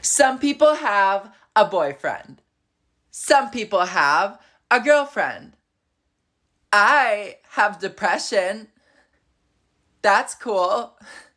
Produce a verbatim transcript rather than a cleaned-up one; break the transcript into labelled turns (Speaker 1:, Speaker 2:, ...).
Speaker 1: Some people have a boyfriend. Some people have a girlfriend. I have depression. That's cool.